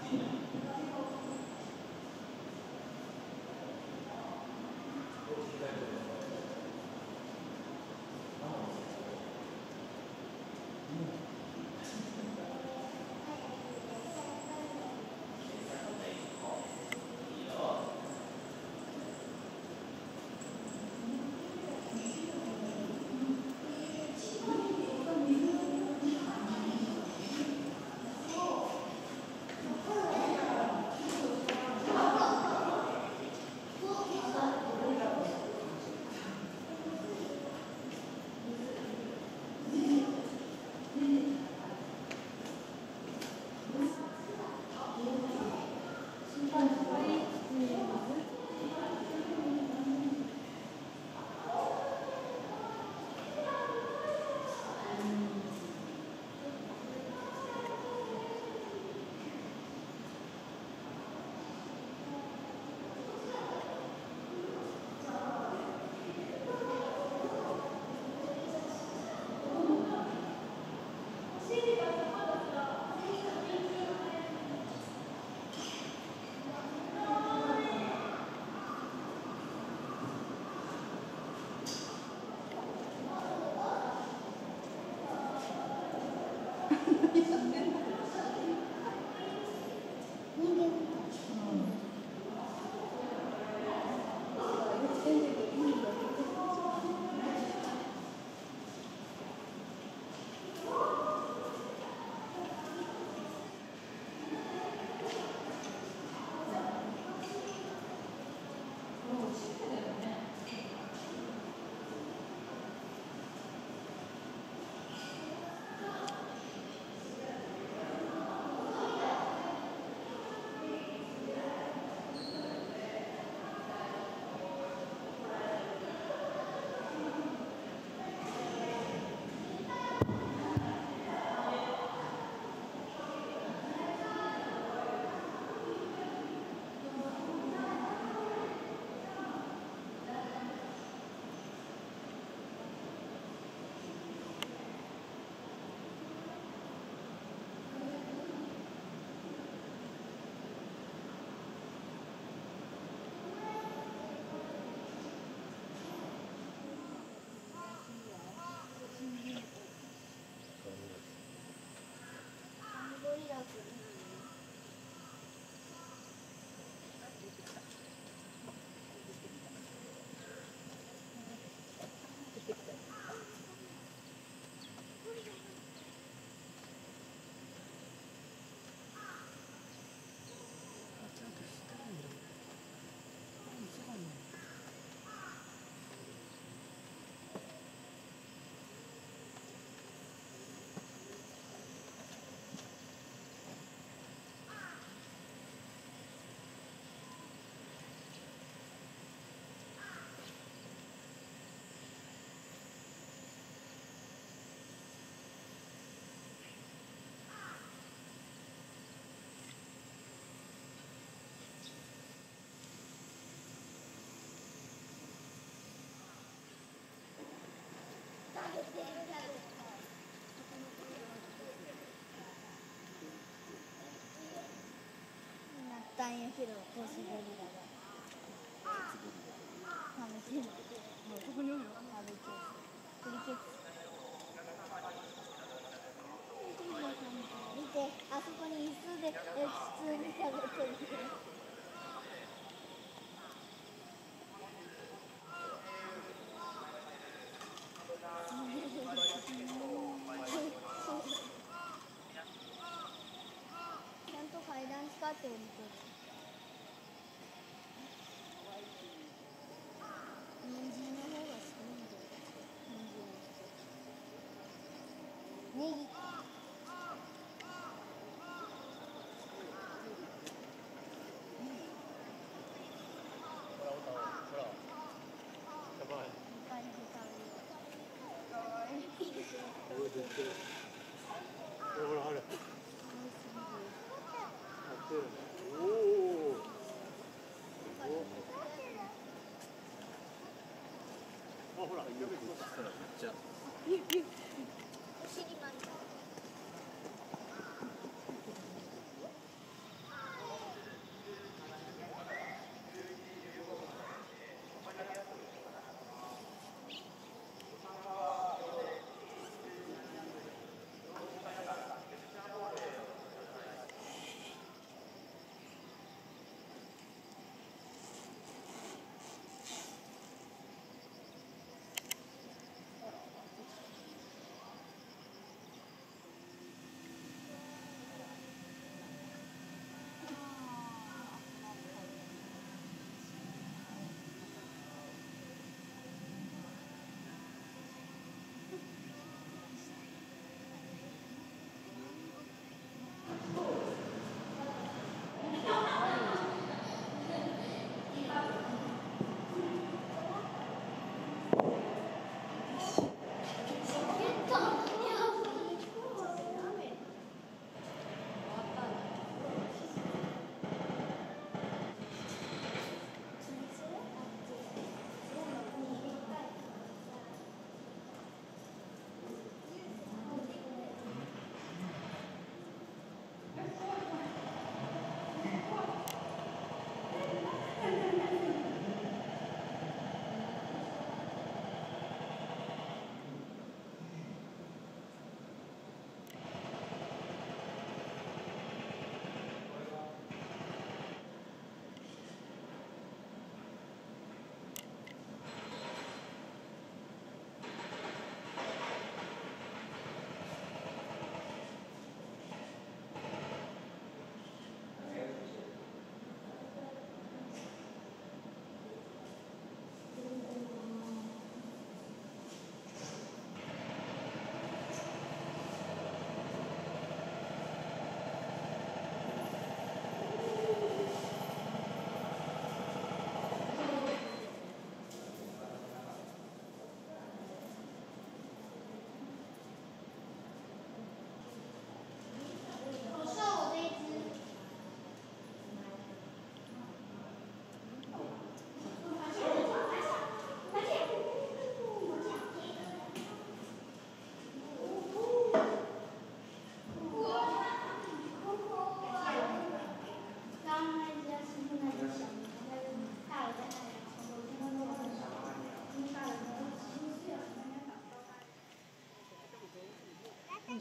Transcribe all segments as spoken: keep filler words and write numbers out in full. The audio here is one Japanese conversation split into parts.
ったんやけど、帽子ゴリラが食べてる。もうここにおるよ。食べてる。クリケツ。見て、あそこに椅子で普通に食べてる。ちゃんと階段使って降りてる。人参の方が好きなんだよ。人参。ネギ。 ほら、ほら、ほら。やばい。 いっぱい食べる。かわいい。 ほら、出てる。ほら、ほら、ほら。おお。あ、ほら、キャベツ落ちたらめっちゃ。 お尻まんじゅう。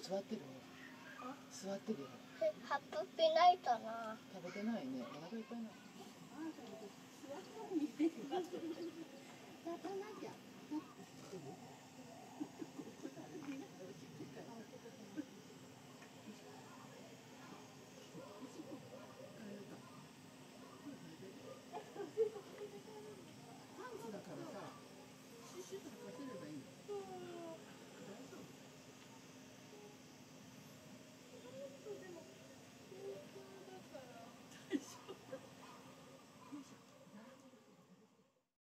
座ってるね。座ってるよ。 ハッピーピナイトな。 食べてないね。お腹いっぱいな。 あんたのこと座ったら見てる。立たなきゃ。